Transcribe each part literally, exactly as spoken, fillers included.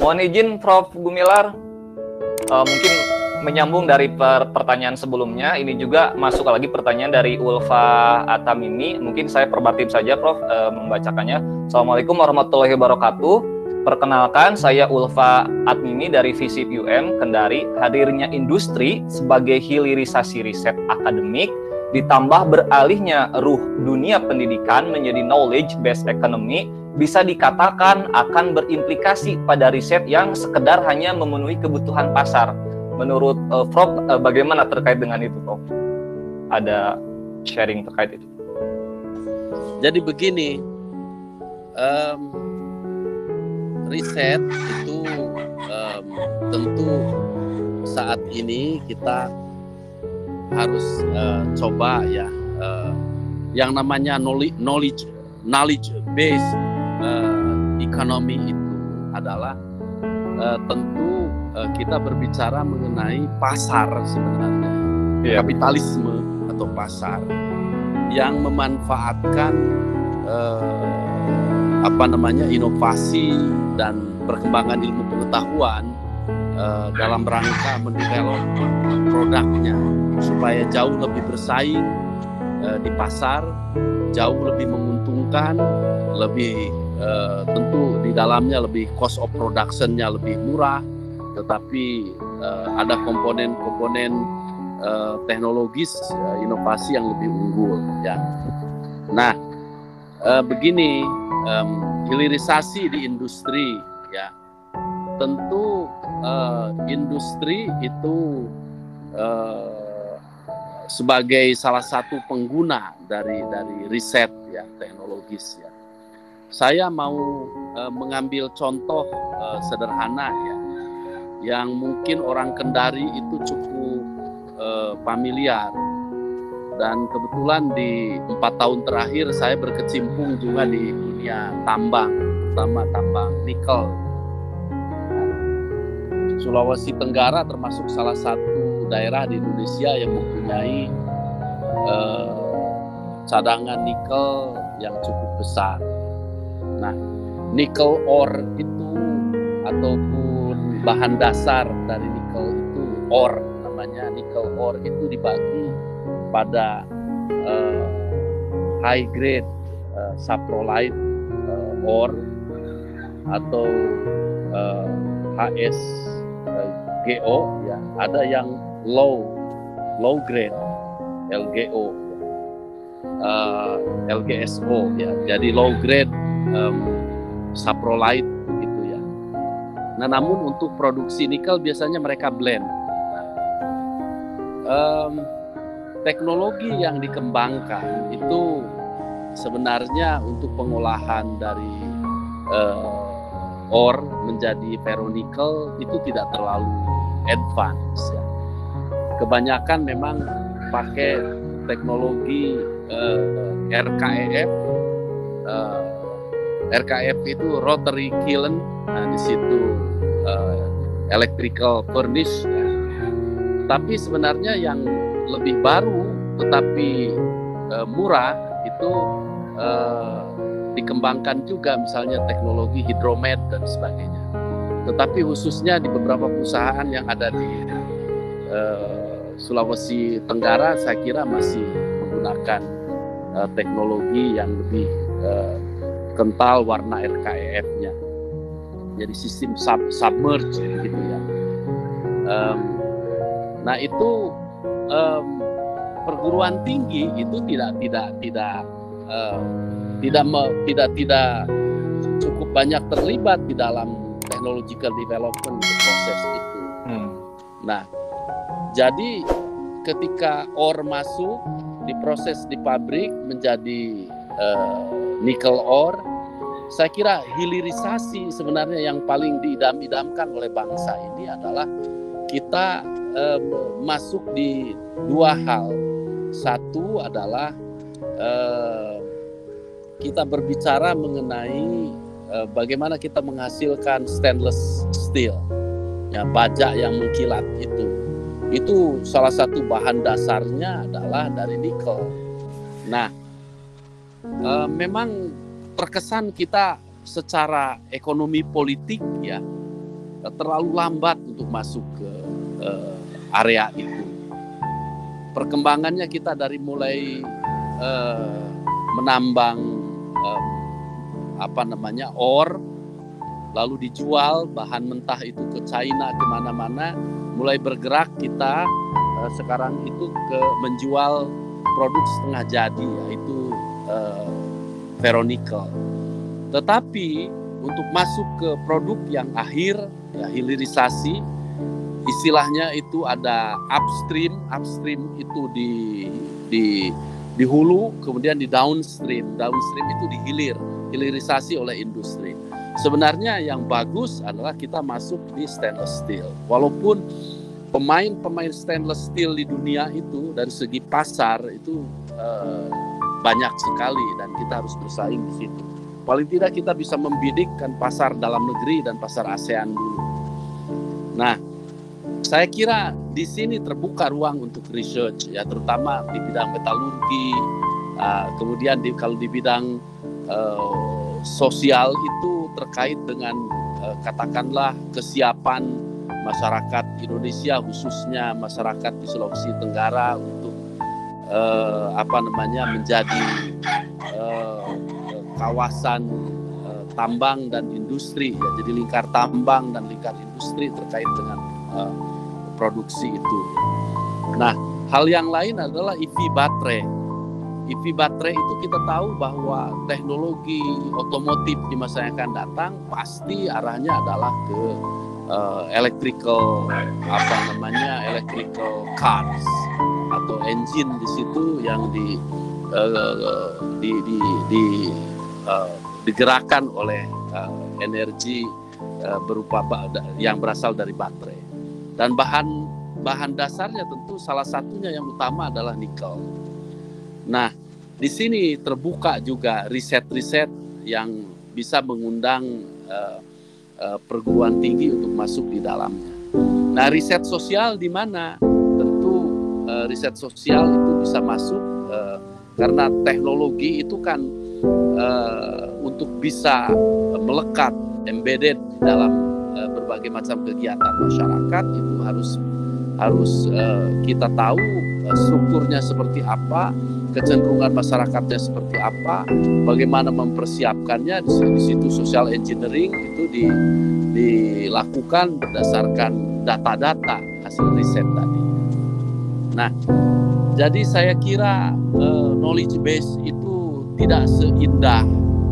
Mohon izin Prof Gumilar, uh, mungkin menyambung dari per pertanyaan sebelumnya, ini juga masuk lagi pertanyaan dari Ulfa Atamimi. Mungkin saya perbatin saja Prof uh, membacakannya. Assalamualaikum warahmatullahi wabarakatuh. Perkenalkan, saya Ulfa Atmimi dari FISIP U M Kendari. Hadirnya industri sebagai hilirisasi riset akademik ditambah beralihnya ruh dunia pendidikan menjadi knowledge based economy bisa dikatakan akan berimplikasi pada riset yang sekedar hanya memenuhi kebutuhan pasar. Menurut uh, Prof, uh, bagaimana terkait dengan itu, Prof? Ada sharing terkait itu? Jadi begini, um, riset itu um, tentu saat ini kita harus uh, coba ya uh, yang namanya knowledge knowledge, knowledge based uh, economy itu adalah uh, tentu uh, kita berbicara mengenai pasar sebenarnya, yeah. Kapitalisme atau pasar yang memanfaatkan uh, apa namanya inovasi dan perkembangan ilmu pengetahuan uh, dalam rangka mendevelop produknya supaya jauh lebih bersaing uh, di pasar, jauh lebih menguntungkan, lebih uh, tentu di dalamnya lebih cost of production-nya lebih murah, tetapi uh, ada komponen-komponen uh, teknologis uh, inovasi yang lebih unggul ya. Nah, uh, begini um, hilirisasi di industri ya. Tentu uh, industri itu uh, sebagai salah satu pengguna dari dari riset ya teknologis ya. Saya mau uh, mengambil contoh uh, sederhana ya, yang mungkin orang Kendari itu cukup uh, familiar, dan kebetulan di empat tahun terakhir saya berkecimpung juga di dunia tambang, terutama tambang nikel. Sulawesi Tenggara termasuk salah satu daerah di Indonesia yang mempunyai eh, cadangan nikel yang cukup besar. Nah, nikel ore itu ataupun bahan dasar dari nikel itu ore, namanya nikel ore itu dibagi pada eh, high grade eh, saprolite eh, ore atau eh, H S G O ya, ada yang low low grade L G O uh, L G S O ya, jadi low grade um, saprolite begitu ya. Nah, namun untuk produksi nikel biasanya mereka blend. Nah, um, teknologi yang dikembangkan itu sebenarnya untuk pengolahan dari uh, ore menjadi ferronikel itu tidak terlalu advance ya. Kebanyakan memang pakai teknologi uh, R K E F. Uh, R K E F itu rotary kiln, nah di situ uh, electrical furnace ya. Tapi sebenarnya yang lebih baru tetapi uh, murah itu uh, dikembangkan juga, misalnya teknologi hidromet dan sebagainya. Tetapi khususnya di beberapa perusahaan yang ada di uh, Sulawesi Tenggara, saya kira masih menggunakan uh, teknologi yang lebih uh, kental warna R K E F-nya. Jadi sistem sub submerge gitu ya. Um, nah itu um, perguruan tinggi itu tidak tidak tidak uh, tidak me, tidak tidak cukup banyak terlibat di dalam technological development proses itu. Hmm. Nah, jadi ketika ore masuk diproses di pabrik menjadi uh, nikel ore, saya kira hilirisasi sebenarnya yang paling diidam-idamkan oleh bangsa ini adalah kita uh, masuk di dua hal. Satu adalah uh, kita berbicara mengenai uh, bagaimana kita menghasilkan stainless steel, ya, baja yang mengkilat itu. Itu salah satu bahan dasarnya adalah dari nikel. Nah, uh, memang terkesan kita secara ekonomi politik ya terlalu lambat untuk masuk ke uh, area itu. Perkembangannya kita dari mulai uh, menambang um, apa namanya ore, lalu dijual bahan mentah itu ke China kemana-mana, mulai bergerak kita uh, sekarang itu ke menjual produk setengah jadi, yaitu uh, ferronikel. Tetapi untuk masuk ke produk yang akhir, ya hilirisasi, istilahnya itu ada upstream, upstream itu di di di hulu, kemudian di downstream, downstream itu dihilir, hilirisasi oleh industri. Sebenarnya yang bagus adalah kita masuk di stainless steel. Walaupun pemain-pemain stainless steel di dunia itu dari segi pasar itu eh, banyak sekali dan kita harus bersaing di situ. Paling tidak kita bisa membidikkan pasar dalam negeri dan pasar ASEAN dulu. Nah, saya kira di sini terbuka ruang untuk research, ya terutama di bidang metalurgi, uh, kemudian di, kalau di bidang uh, sosial itu terkait dengan uh, katakanlah kesiapan masyarakat Indonesia, khususnya masyarakat di Sulawesi Tenggara untuk uh, apa namanya menjadi uh, kawasan uh, tambang dan industri, ya jadi lingkar tambang dan lingkar industri terkait dengan uh, produksi itu. Nah, hal yang lain adalah E V baterai. E V baterai itu kita tahu bahwa teknologi otomotif di masa yang akan datang pasti arahnya adalah ke uh, electrical apa namanya electrical cars atau engine di situ yang di uh, di di, di uh, digerakkan oleh uh, energi uh, berupa yang berasal dari baterai. Dan bahan bahan dasarnya tentu salah satunya yang utama adalah nikel. Nah, di sini terbuka juga riset-riset yang bisa mengundang uh, uh, perguruan tinggi untuk masuk di dalamnya. Nah, riset sosial di mana? Tentu uh, riset sosial itu bisa masuk uh, karena teknologi itu kan uh, untuk bisa melekat, embedded di dalam berbagai macam kegiatan masyarakat itu harus harus uh, kita tahu uh, strukturnya seperti apa, kecenderungan masyarakatnya seperti apa, bagaimana mempersiapkannya. Di, di situ social engineering itu di, dilakukan berdasarkan data-data hasil riset tadi. Nah, jadi saya kira uh, knowledge base itu tidak seindah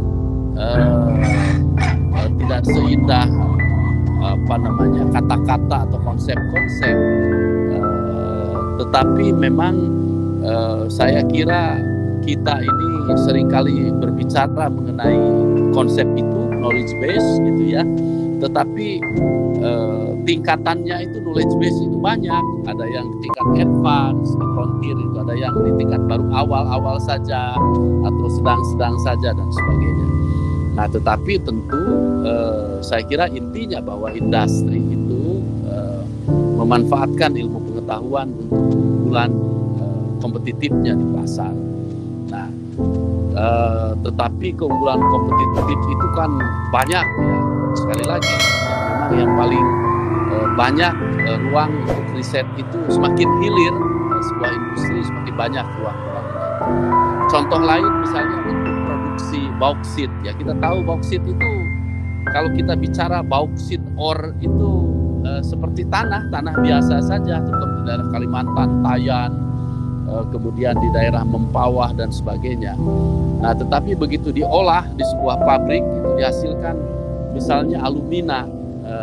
uh, uh, tidak seindah apa namanya kata-kata atau konsep-konsep, uh, tetapi memang uh, saya kira kita ini seringkali berbicara mengenai konsep itu knowledge base gitu ya, tetapi uh, tingkatannya itu knowledge base itu banyak, ada yang di tingkat advance, di frontier itu ada yang di tingkat baru awal-awal saja atau sedang-sedang saja dan sebagainya. Nah, tetapi tentu eh, saya kira intinya bahwa industri itu eh, memanfaatkan ilmu pengetahuan untuk keunggulan eh, kompetitifnya di pasar. Nah, eh, tetapi keunggulan kompetitif itu kan banyak ya. Sekali lagi, ya, memang yang paling eh, banyak eh, ruang untuk riset itu semakin hilir eh, sebuah industri semakin banyak ruang-ruangnya. Contoh lain misalnya untuk produksi bauksit, ya kita tahu bauksit itu kalau kita bicara bauksit ore itu e, seperti tanah tanah biasa saja, terutama di daerah Kalimantan, Tayan, e, kemudian di daerah Mempawah dan sebagainya. Nah, tetapi begitu diolah di sebuah pabrik itu dihasilkan misalnya alumina. E,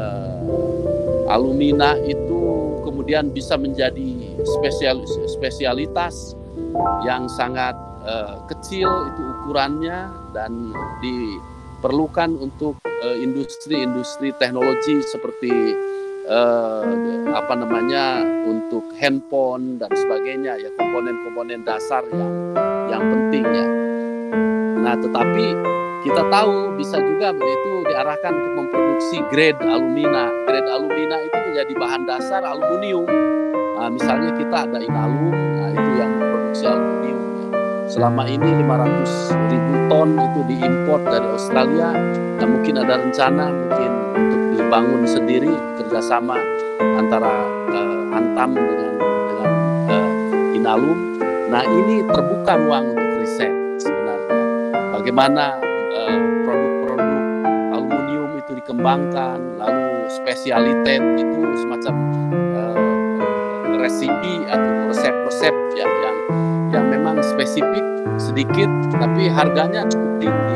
alumina itu kemudian bisa menjadi spesial, spesialitas yang sangat uh, kecil itu ukurannya dan diperlukan untuk uh, industri-industri teknologi seperti uh, apa namanya untuk handphone dan sebagainya, ya komponen-komponen dasar yang yang penting ya. Nah, tetapi kita tahu bisa juga itu diarahkan untuk memproduksi grade alumina. Grade alumina itu menjadi bahan dasar aluminium. Nah, misalnya kita ada Inalum, nah itu yang memproduksi aluminium. Selama ini lima ratus ribu ton itu diimpor dari Australia. Nah, mungkin ada rencana mungkin untuk dibangun sendiri kerjasama antara uh, Antam dengan dengan uh, Inalum. Nah, ini terbuka ruang untuk riset sebenarnya. Bagaimana uh, produk-produk aluminium itu dikembangkan, lalu spesialitet itu semacam uh, resipi atau resep-resep yang yang yang memang spesifik sedikit tapi harganya cukup tinggi.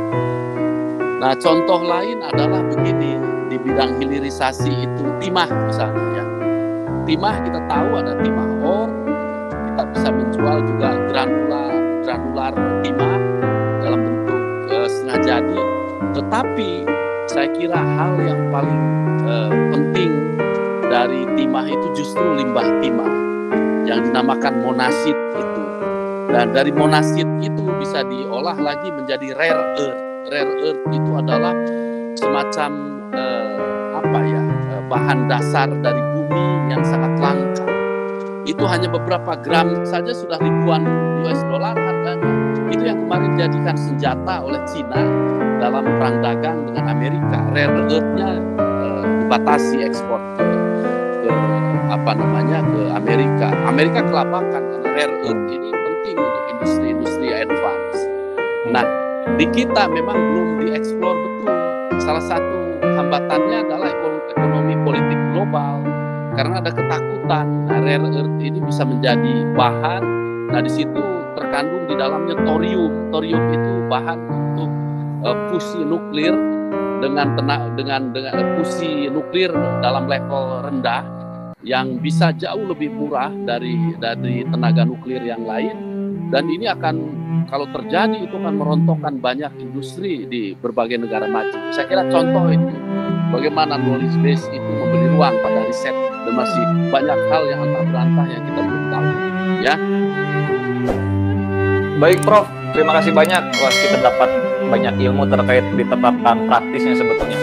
Nah, contoh lain adalah begini, di bidang hilirisasi itu timah misalnya ya. Timah kita tahu ada timah ore, kita bisa menjual juga granular granular timah dalam bentuk uh, setengah jadi. Tetapi saya kira hal yang paling uh, penting dari timah itu justru limbah timah yang dinamakan monasit itu. Dan dari monasit itu bisa diolah lagi menjadi rare earth. Rare earth itu adalah semacam eh, apa ya eh, bahan dasar dari bumi yang sangat langka. Itu hanya beberapa gram saja sudah ribuan U S dollar harganya. Itu yang kemarin dijadikan senjata oleh Cina dalam perang dagang dengan Amerika. Rare earth-nya eh, dibatasi ekspor ke, ke apa namanya ke Amerika. Amerika kelabakan karena rare earth ini penting untuk industri-industri advance. Nah, di kita memang belum dieksplor betul. Salah satu hambatannya adalah ekonomi politik global karena ada ketakutan nah, rare earth ini bisa menjadi bahan. Nah, di situ terkandung di dalamnya thorium. Thorium itu bahan untuk uh, fusi nuklir dengan tenaga dengan dengan fusi nuklir dalam level rendah yang bisa jauh lebih murah dari dari tenaga nuklir yang lain. Dan ini akan kalau terjadi itu akan merontokkan banyak industri di berbagai negara maju. Saya kira contoh itu bagaimana knowledge base itu memberi ruang pada riset dan masih banyak hal yang antah berantah yang kita belum tahu. Ya. Baik Prof, terima kasih banyak. Wah, kita dapat banyak ilmu terkait ditetapkan praktisnya sebetulnya